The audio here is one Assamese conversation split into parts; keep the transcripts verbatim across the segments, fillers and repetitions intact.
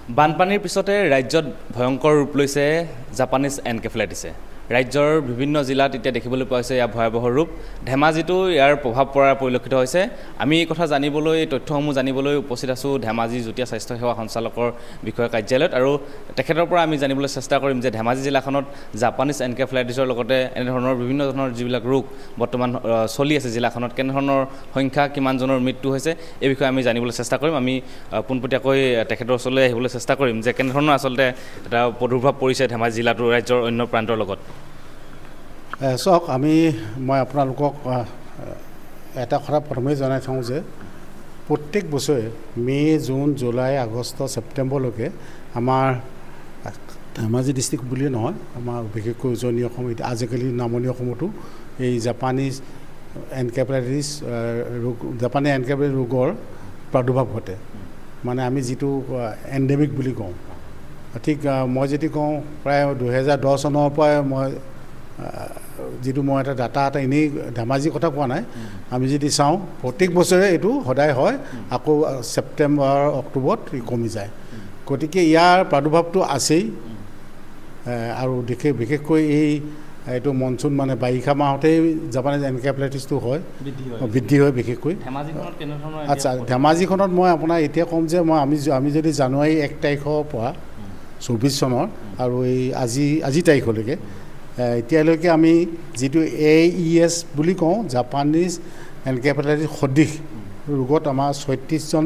বানপানীৰ পিছতে ৰাজ্যত ভয়ংকৰ ৰূপ লৈছে জাপানিজ এনকেফেলাইটিছে ৰাজ্যৰ বিভিন্ন জিলাত এতিয়া দেখিবলৈ পোৱা হৈছে ইয়াৰ ভয়াবহ ৰূপ ধেমাজিতো ইয়াৰ প্ৰভাৱ পৰা পৰিলক্ষিত হৈছে আমি এই কথা জানিবলৈ তথ্যসমূহ জানিবলৈ উপস্থিত আছো ধেমাজি জুতীয়া স্বাস্থ্য সেৱা সঞ্চালকৰ বিষয় কাৰ্যালয়ত আৰু তেখেতৰ পৰা আমি জানিবলৈ চেষ্টা কৰিম যে ধেমাজি জিলাখনত জাপানিজ এনকেফেলাইটিছৰ লগতে এনে ধৰণৰ বিভিন্ন ধৰণৰ যিবিলাক ৰোগ বৰ্তমান চলি আছে জিলাখনত কেনে ধৰণৰ সংখ্যা কিমানজনৰ মৃত্যু হৈছে এই বিষয়ে আমি জানিবলৈ চেষ্টা কৰিম আমি পোনপটীয়াকৈ তেখেতৰ ওচৰলৈ আহিবলৈ চেষ্টা কৰিম যে কেনে ধৰণৰ আচলতে এটা প্ৰদুৰ্ভাৱ পৰিছে ধেমাজি জিলাটোৰ ৰাজ্যৰ অন্য প্ৰান্তৰ লগত চাওক আমি মই আপোনালোকক এটা কথা প্ৰথমে জনাই থওঁ যে প্ৰত্যেক বছৰে মে জুন জুলাই আগষ্ট ছেপ্টেম্বৰলৈকে আমাৰ ধেমাজি ডিষ্ট্ৰিক্ট বুলিয়ে নহয় আমাৰ বিশেষকৈ উজনি অসম আজিকালি নামনি অসমতো এই জাপানিজ এনকেফেলাইটিছ ৰোগ জাপানী এনকেফেলাইটিছ ৰোগৰ প্ৰাদুৰ্ভাৱ ঘটে মানে আমি যিটো এণ্ডেমিক বুলি কওঁ ঠিক মই যদি কওঁ প্ৰায় দুহেজাৰ দহ চনৰ পৰাই মই যিটো মই এটা ডাটা এটা এনেই ধেমাজিৰ কথা কোৱা নাই আমি যদি চাওঁ প্ৰত্যেক বছৰে এইটো সদায় হয় আকৌ ছেপ্টেম্বৰ অক্টোবৰত কমি যায় গতিকে ইয়াৰ প্ৰাদুৰ্ভাৱটো আছেই আৰু দেখে বিশেষকৈ এই এইটো মনচুন মানে বাৰিষা মাহতেই জাপানিজ এনকেফেলাইটিছটো হয় বৃদ্ধি হয় বিশেষকৈ আচ্ছা ধেমাজিখনত মই আপোনাৰ এতিয়া ক'ম যে মই আমি আমি যদি জানুৱাৰী এক তাৰিখৰ পৰা চৌবিছ চনৰ আৰু এই আজি আজি তাৰিখলৈকে এতিয়ালৈকে আমি যিটো এ ই এছ বুলি কওঁ জাপানিজ এনকেফেলাইটিছ সদৃশ ৰোগত আমাৰ ছয়ত্ৰিছজন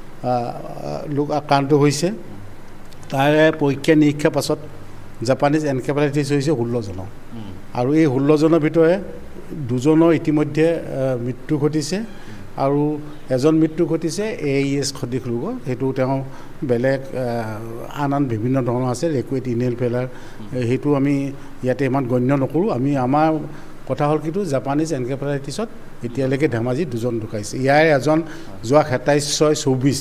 লোক আক্ৰান্ত হৈছে তাৰে পৰীক্ষা নিৰীক্ষাৰ পাছত জাপানিজ এনকেফেলাইটিছ হৈছে ষোল্লজনৰ আৰু এই ষোল্লজনৰ ভিতৰে দুজনৰ ইতিমধ্যে মৃত্যু ঘটিছে আৰু এজন মৃত্যু ঘটিছে এ ই এছ সদৃশ ৰোগৰ সেইটো তেওঁ বেলেগ আন আন বিভিন্ন ধৰণৰ আছে ৰেকুইড ইনেল ফেলাৰ সেইটো আমি ইয়াতে ইমান গণ্য নকৰোঁ আমি আমাৰ কথা হ'ল কিন্তু জাপানিজ এনকেফেলাইটিছত এতিয়ালৈকে ধেমাজিত দুজন ঢুকাইছে ইয়াৰ এজন যোৱা সাতাইছ ছয় চৌবিছ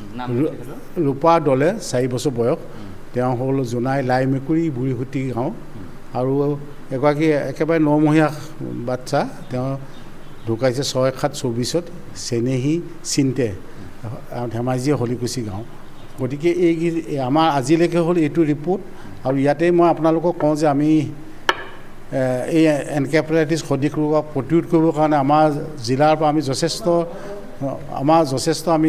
ৰূপা দলে চাৰি বছৰ বয়স তেওঁ হ'ল জোনাই লাই মেকুৰী বুঢ়ীহুটি গাঁও আৰু এগৰাকী একেবাৰে নমহীয়া বাচ্চা তেওঁ ঢুকাইছে ছয় সাত চৌবিছত চেনেহী চিন্তে ধেমাজি হলিকুচি গাঁও গতিকে এই আমাৰ আজিলৈকে হ'ল এইটো ৰিপৰ্ট আৰু ইয়াতে মই আপোনালোকক কওঁ যে আমি এই এনকেফেলাইটিছ সদৃশ ৰোগক প্ৰতিৰোধ কৰিবৰ কাৰণে আমাৰ জিলাৰ পৰা আমি যথেষ্ট আমাৰ যথেষ্ট আমি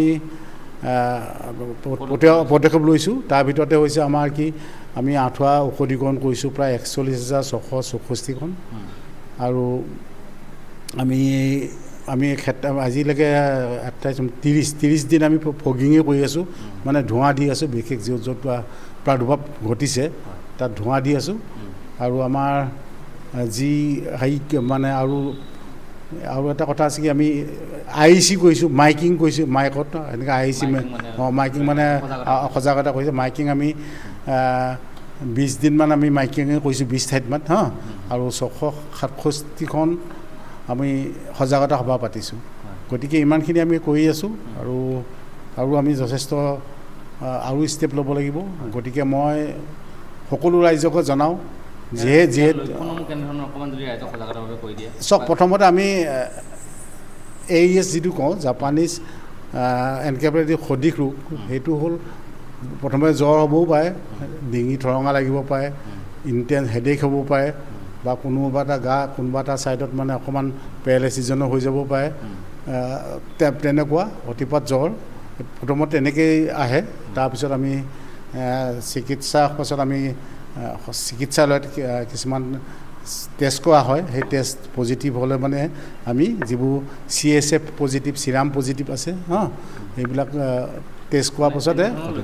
পদক্ষেপ লৈছোঁ তাৰ ভিতৰতে হৈছে আমাৰ কি আমি আঁঠুৱা ঔষধীকৰণ কৰিছোঁ প্ৰায় একচল্লিছ হাজাৰ ছশ চৌষষ্ঠিখন আৰু আমি আমি ক্ষেত্ৰ আজিলৈকে আঠাইছ ত্ৰিছ ত্ৰিছ দিন আমি ফগিঙে কৰি আছোঁ মানে ধোঁৱা দি আছোঁ বিশেষ য'ত য'ত প্ৰাদুৰ্ভাৱ ঘটিছে তাত ধোঁৱা দি আছোঁ আৰু আমাৰ যি হেৰি মানে আৰু আৰু এটা কথা আছে কি আমি আই চি কৰিছোঁ মাইকিং কৰিছোঁ মাইকত এনেকৈ আই চি অঁ মাইকিং মানে সজাগতা কৰিছোঁ মাইকিং আমি বিছ দিনমান আমি মাইকিঙে কৰিছোঁ বিছ ঠাইতমান হা আৰু ছশ সাতষষ্ঠিখন আমি সজাগতা সভা পাতিছোঁ গতিকে ইমানখিনি আমি কৰি আছোঁ আৰু আৰু আমি যথেষ্ট আৰু ষ্টেপ ল'ব লাগিব গতিকে মই সকলো ৰাইজকে জনাওঁ যিহে যিহেতু চব প্ৰথমতে আমি এ ই এছ যিটো কওঁ জাপানিজ এনকেফেলাইটিছ সদৃশ ৰোগ সেইটো হ'ল প্ৰথমে জ্বৰ হ'বও পাৰে ডিঙি ঠৰঙা লাগিব পাৰে ইনটেন্স হেডেক হ'ব পাৰে বা কোনোবা এটা গা কোনোবা এটা ছাইডত মানে অকণমান পেৰালাইচিছজনো হৈ যাব পাৰে তেনেকুৱা অতিপাত জ্বৰ প্ৰথমতে তেনেকৈয়ে আহে তাৰপিছত আমি চিকিৎসাৰ পাছত আমি চিকিৎসালয়ত কিছুমান টেষ্ট কৰা হয় সেই টেষ্ট পজিটিভ হ'লে মানে আমি যিবোৰ C S F positive serum positive আছে হা সেইবিলাক টেষ্ট কৰাৰ পাছতে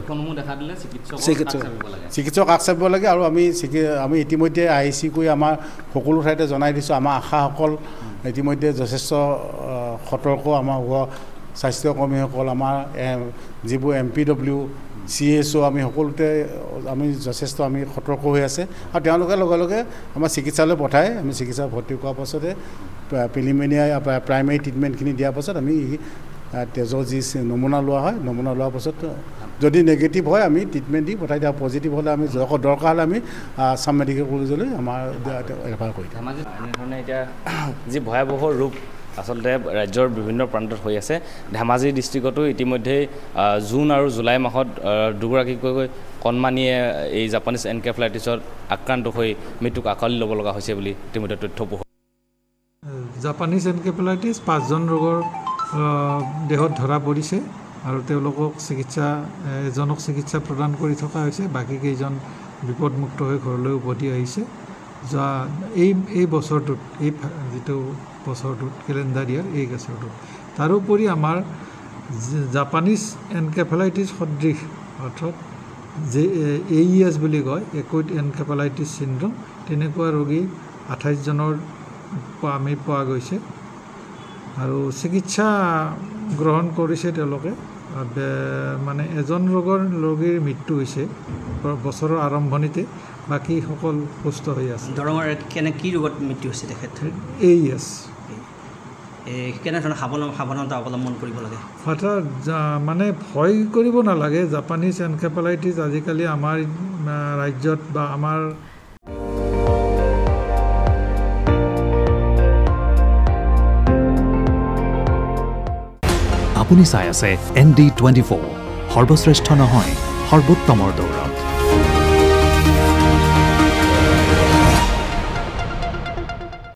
চিকিৎসক কাষ চাপিব লাগে আৰু আমি আমি ইতিমধ্যে আই চি কৰি আমাৰ সকলো ঠাইতে জনাই দিছোঁ আমাৰ আশাসকল ইতিমধ্যে যথেষ্ট সতৰ্ক আমাৰ স্বাস্থ্যকৰ্মীসকল আমাৰ যিবোৰ M P W C S O' আমি সকলোতে আমি যথেষ্ট আমি সতৰ্ক হৈ আছে আৰু তেওঁলোকে লগে লগে আমাৰ চিকিৎসালয় পঠাই আমি চিকিৎসা ভৰ্তি কৰাৰ পাছতে প্ৰিলিমিনাৰী প্ৰাইমেৰী ট্ৰিটমেণ্টখিনি দিয়াৰ পাছত আমি তেজৰ যি নমুনা লোৱা হয় নমুনা লোৱাৰ পাছত যদি নেগেটিভ হয় আমি ট্ৰিটমেণ্ট দি পঠাই দিয়া পজিটিভ হ'লে আমি দৰকাৰ হ'লে আমি আছাম মেডিকেল কলেজলৈ আমাৰ ৰেফাৰ কৰি দিওঁ এনেধৰণে এতিয়া যি ভয়াৱহ ৰূপ আচলতে ৰাজ্যৰ বিভিন্ন প্ৰান্তত হৈ আছে ধেমাজি ডিষ্ট্ৰিক্টতো ইতিমধ্যে জুন আৰু জুলাই মাহত দুগৰাকীকৈ কণমানিয়ে এই জাপানিজ এনকেফেলাইটিছত আক্ৰান্ত হৈ মৃত্যুক আঁকোৱালি ল'ব লগা হৈছে বুলি ইতিমধ্যে তথ্য পোৱা জাপানিজ এনকেফেলাইটিছ পাঁচজন ৰোগৰ দেহত ধৰা পৰিছে আৰু তেওঁলোকক চিকিৎসা এজনক চিকিৎসা প্ৰদান কৰি থকা হৈছে বাকী কেইজন বিপদমুক্ত হৈ ঘৰলৈ উভতি আহিছে যোৱা এই এই বছৰটোত এই যিটো বছৰটোত কেলেণ্ডাৰ ইয়াৰ এই বছৰটোত তাৰোপৰি আমাৰ জাপানিজ এনকেফেলাইটিছ সদৃশ অৰ্থাৎ যে এ ই এছ বুলি কয় একুইট এনকেফেলাইটিছ চিণ্ড্ৰম তেনেকুৱা ৰোগী আঠাইছজনৰ আমি পোৱা গৈছে আৰু চিকিৎসা গ্ৰহণ কৰিছে তেওঁলোকে মানে এজন ৰোগৰ ৰোগীৰ মৃত্যু হৈছে বছৰৰ আৰম্ভণিতে বাকী সকল সুস্থ হৈ আছে দৰঙৰ কেনে কি ৰোগত মৃত্যু হৈছে তেখেত এ ই এছ কেনেধৰণৰ সাৱধান সাৱধানতা অৱলম্বন কৰিব লাগে হঠাৎ মানে ভয় কৰিব নালাগে জাপানিজ এনকেফেলাইটিছ আজিকালি আমাৰ ৰাজ্যত বা আমাৰ আপুনি চাই আছে এন ডি টুৱেণ্টি ফ'ৰ সৰ্বশ্ৰেষ্ঠ নহয় সৰ্বোত্তমৰ দৌৰা